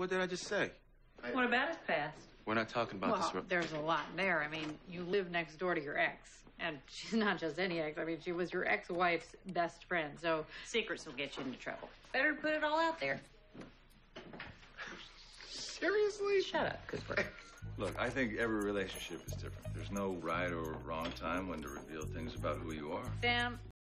What did I just say? What about his past? We're not talking about this. Well, there's a lot there. I mean, you live next door to your ex. And she's not just any ex. I mean, she was your ex-wife's best friend, so... Secrets will get you into trouble. Better put it all out there. Seriously? Shut up, Cooper. Look, I think every relationship is different. There's no right or wrong time when to reveal things about who you are. Sam,